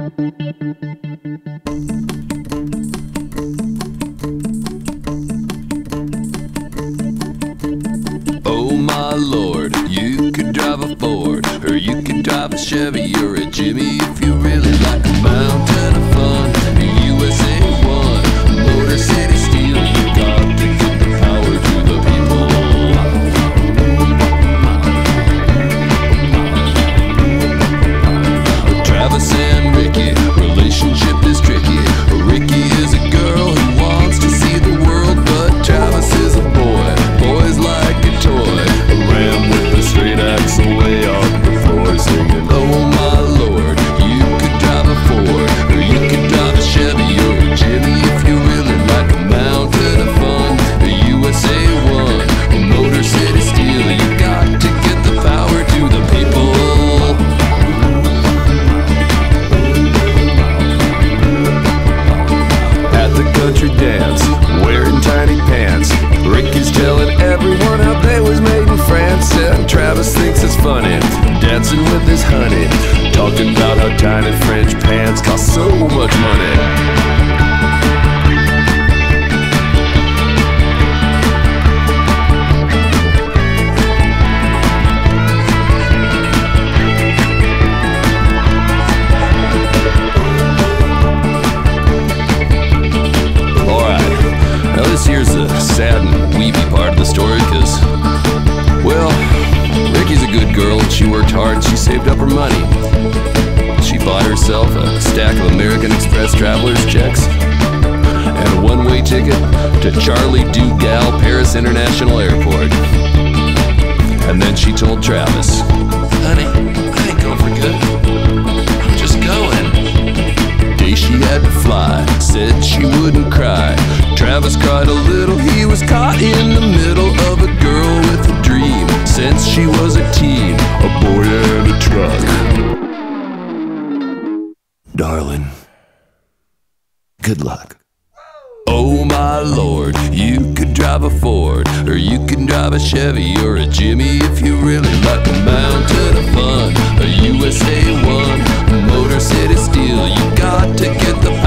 Oh my Lord, you could drive a Ford, or you could drive a Chevy or a Jimmy if you really like a mountain of fun. A USA 1, Motor City Steel, you got to get the power to the people. Travis and Ricky, relationship is tricky. Ricky is a girl who wants to see the world, but Travis is a boy. Boys like a toy, a ram with a straight axle way off the floor, singing, oh my Lord, you could drive a Ford, or you could drive a Chevy or a Jimmy if you really like a mountain of fun. A USA 1, a Motor City Steel, you got to get the power to the people. Country dance, wearing tiny pants. Ricky's telling everyone how they was made in France, and Travis thinks it's funny, dancing with his honey, talking about how tiny French pants cost so much money. This here's the sad and weepy part of the story, cause, well, Ricky's a good girl and she worked hard and she saved up her money. She bought herself a stack of American Express traveler's checks and a one-way ticket to Charlie Dugal Paris International Airport. And then she told Travis, honey, I ain't going for good, I'm just going. Day she had to fly, said she wouldn't cry. Travis cried a little, he was caught in the middle of a girl with a dream since she was a teen, a boy and a truck. Darling, good luck. Oh my Lord, you could drive a Ford, or you can drive a Chevy or a Jimmy if you really like a mountain of fun. A USA 1, Motor City Steel, you got to get the